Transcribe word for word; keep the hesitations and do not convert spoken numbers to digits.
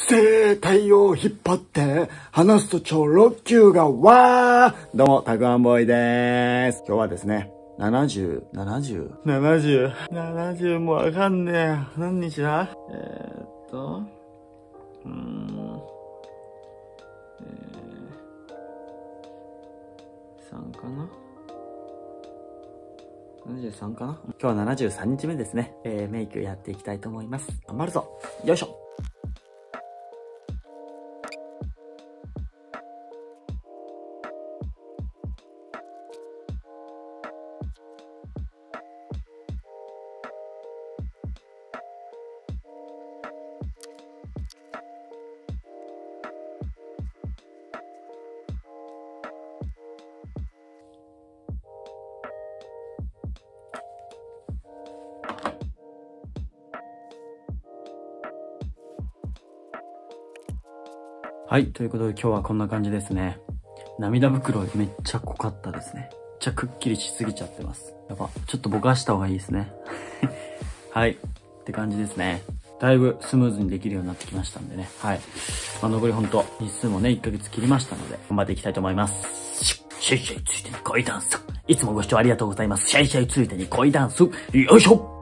声帯を引っ張って話すと超ロキューがわー。どうも、たくあんボーイでーす。今日はですね、ななじゅう、ななじゅう、ななじゅう、ななじゅうもわかんねえ。何日だえーっと、うーん、えー、さんかなななじゅうさんかな今日はななじゅうさんにちめですね。えー、メイクやっていきたいと思います。頑張るぞ。よいしょ。はい。ということで今日はこんな感じですね。涙袋めっちゃ濃かったですね。めっちゃくっきりしすぎちゃってます。やっぱ、ちょっとぼかした方がいいですね。はい。って感じですね。だいぶスムーズにできるようになってきましたんでね。はい。まあ、残りほんと、日数もね、いっかげつ切りましたので、頑張っていきたいと思います。シェイシェイついてに恋ダンス。いつもご視聴ありがとうございます。シェイシェイついてに恋ダンス。よいしょ